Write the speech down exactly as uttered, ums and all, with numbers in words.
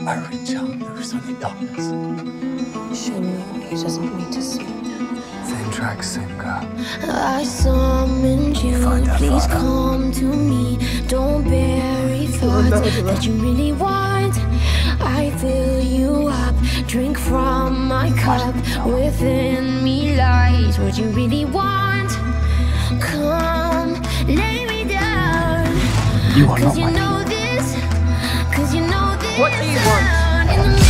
I reach out, there is only darkness. Show me he doesn't need to see. Same track, same girl. I summoned you, please come to me. Don't bury thoughts that you really want. I fill you up, drink from my cup. Within me lies what you really want. Come, lay me down. You are not Cause you my know this, cause you know this. What do you want? In the